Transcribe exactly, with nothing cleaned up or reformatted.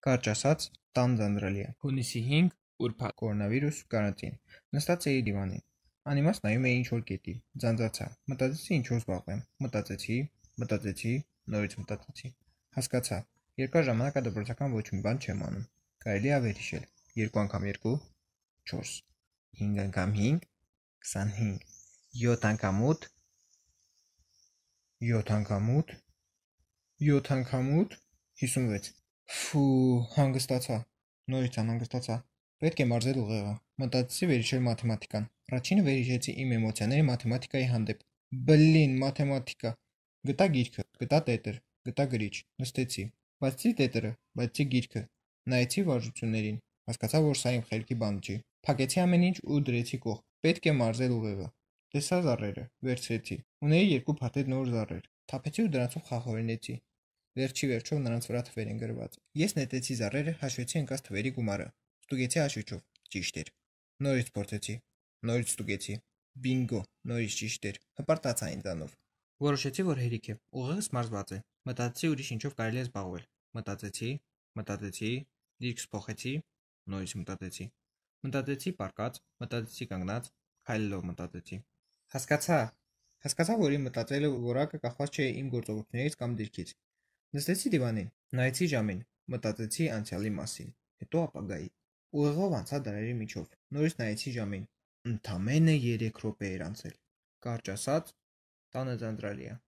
Կարճ ասած, տան ձանձրալի է։ Հունիսի հինգ ուրբաթ Կորոնավիրուս կարանտին։ Նստած էի դիվանին։ Անիմաց նայում էի ինչ-որ կետի, ձանձրացա, մտածեցի ինչով զբաղվեմ, մտածեցի, մտածեցի, նորից մտածեցի։ Հասկացա, երկար ժամանակ դպրոցական ոչ մի բան չեմ անում։ Կարելի է ավեր հիշել, երկու անգամ երկու, չորս, հինգ անգամ հինգ, քսանհինգ, յոթ անգամ ութ, յոթ անգամ ութ, յոթ անգամ ութ, հիսունվեց։ Ֆու, հանգստացա, նորից անհանգստացա։ Պետք է մարզել ուղեղը։ Մտածեցի վերհիշել մաթեմատիկան։ Առաջինը վերհիշեցի իմ էմոցիաները մաթեմատիկայի հանդեպ։ Բլին, մաթեմատիկա։ Գտա գիրքը, գտա տետր, գտա գրիչ, նստեցի։ Բացեցի տետրը, բացեցի գիրքը, նայեցի վարժություններին, հասկացա, որ սա իմ խելքի բան չի։ Փակեցի ամեն ինչ ու դրեցի կողմ։ Պետք է մարզել ուղեղը։ Տեսա զառերը, վերցրեցի։ Ունեի երկու փաթեթ նոր զառեր։ Թափեցի ու դրանցով խախորինեցի։ Վերջի վերջով նրանց վրա թվեր են գրված։ Ես նետեցի զառերը, հաշվեցի ընկած թվերի գումարը։ Ստուգեցի հաշվիչով, ճիշտ էր։ Նորից փորձեցի, նորից ստուգեցի։ Բինգո, նորից ճիշտ էր։ Հպարտացա ինձանով։ Որոշեցի, որ հերիք է։ Ուղեղս մարզված է։ Մտածեցի ուրիշ ինչով կարելի է զբաղվել։ Մտածեցի, մտածեցի, դիրքս փոխեցի, նորից մտածեցի։ Մտածեցի պառկած, մտածեցի կանգնած, քայլելով մտածեցի։ Հասկացա, հասկացա, որ իմ մտածելու որակը կախված չէ իմ գործողություններից կամ դիրքից։ Նստեցի դիվանին, նայեցի ժամին, մտածեցի անցյալի մասին, հետո ապագայի։ Ուղեղով անցա դարերի միջով, նորից նայեցի ժամին։ Ընդամենը երեք րոպե էր անցել։ Կարճ ասած, տանը ձանձրալի է։